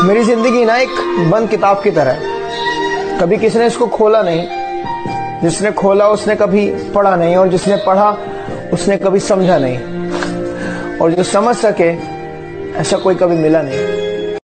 मेरी जिंदगी ना एक बंद किताब की तरह है। कभी किसी ने इसको खोला नहीं, जिसने खोला उसने कभी पढ़ा नहीं, और जिसने पढ़ा उसने कभी समझा नहीं, और जो समझ सके ऐसा कोई कभी मिला नहीं।